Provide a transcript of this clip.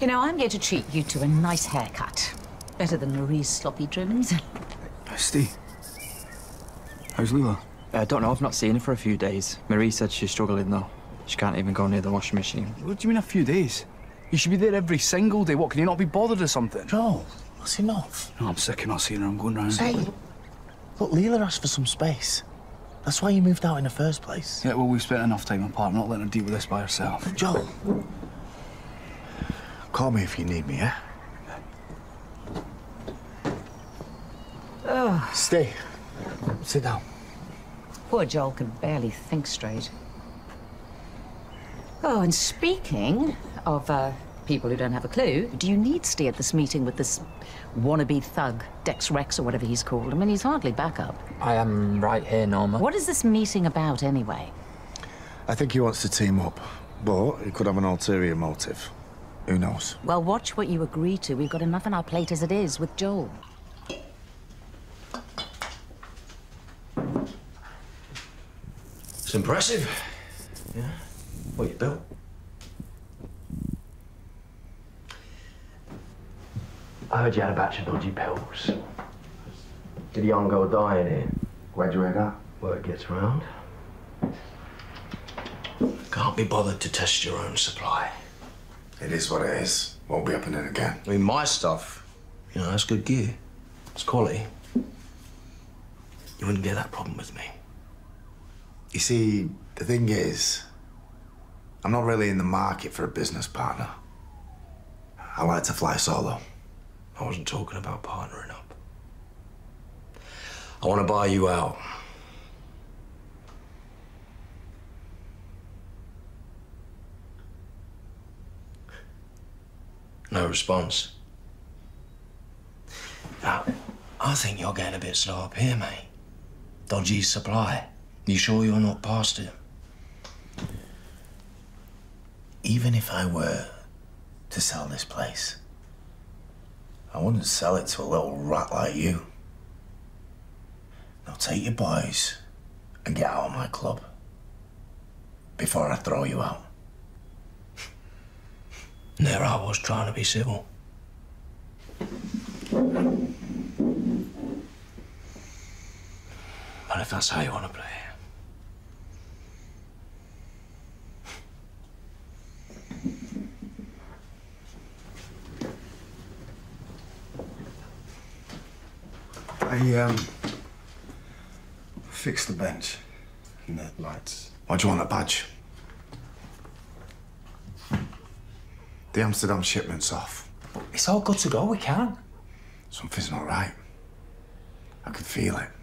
You know, I'm going to treat you to a nice haircut. Better than Marie's sloppy trims. Ste, how's Leela? I don't know, I've not seen her for a few days. Marie said she's struggling, though. She can't even go near the washing machine. What do you mean a few days? You should be there every single day. What, can you not be bothered or something? Joel, that's enough. No, I'm sick of not seeing her. I'm going round. Hey, look, Leela asked for some space. That's why you moved out in the first place. Yeah, well, we've spent enough time apart. I'm not letting her deal with this by herself. Joel, call me if you need me, yeah? Oh. Stay. Sit down. Poor Joel can barely think straight. Oh, and speaking of people who don't have a clue, do you need Ste at this meeting with this wannabe thug, Dex Rex or whatever he's called? I mean, he's hardly backup. I am right here, Norma. What is this meeting about, anyway? I think he wants to team up, but he could have an ulterior motive. Who knows? Well, watch what you agree to. We've got enough on our plate as it is with Joel. It's impressive. Yeah. What you built? I heard you had a batch of dodgy pills. Did a young girl die in here? Where'd you hear that? Word gets round. Can't be bothered to test your own supply. It is what it is. Won't be happening again. I mean, my stuff, you know, that's good gear. It's quality. You wouldn't get that problem with me. You see, the thing is, I'm not really in the market for a business partner. I like to fly solo. I wasn't talking about partnering up. I want to buy you out. No response. Now, I think you're getting a bit slow up here, mate. Dodgy supply. You sure you're not past it? Even if I were to sell this place, I wouldn't sell it to a little rat like you. Now take your boys and get out of my club before I throw you out. And there I was trying to be civil. But if that's how you want to play it. I fixed the bench and the lights. Why do you want a badge? The Amsterdam shipment's off. It's all good to go, we can. Something's not right. I can feel it.